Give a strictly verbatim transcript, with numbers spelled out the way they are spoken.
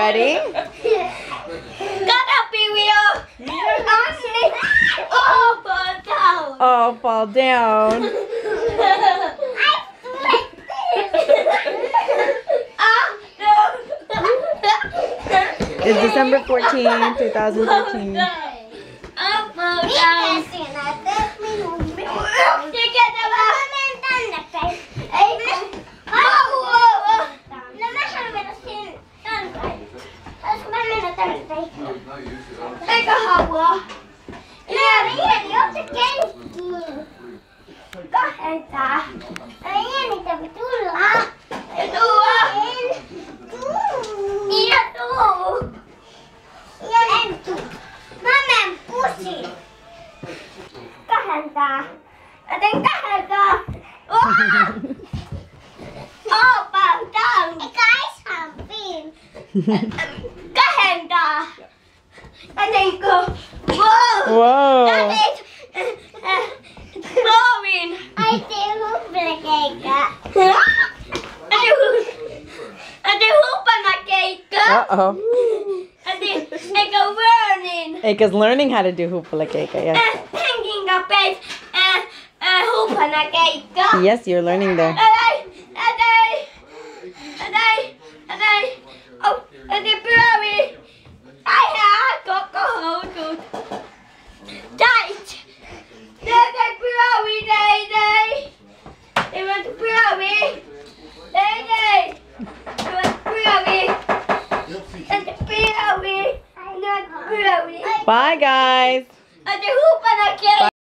ready? Gotta be real. Oh, fall down. Oh, fall down. It's December fourteenth, two thousand thirteen. Oh, fall down. Eikä halua. Jääri, jääri, oot se kenkkiin. Kahdentaa. Ei jääni tarvi tulla. Ei tulla. Minä tuu. En tuu. Mä menen pussiin. Kahdentaa. Mä teen kahdentaa. Oh, fall down. Eikä ishan piin. Kahdentaa. I think go. Whoa! Whoa! That is uh, blowing. I do hoopla cake. I do. I do hoopla cake. Uh oh. I do. I go burning. Eika's learning how to do hoopla cake. Yes. Uh, hanging a bed. Uh, uh, hoopla cake. Yes, you're learning there. And I, and I, and I, and I. Oh, and the blowing. I have got to hold it. Tight. There's a blowy day day. It was blowy. Day day. It was blowy. And the blowy. Not blowy. Bye, guys. And the hoop and a cake.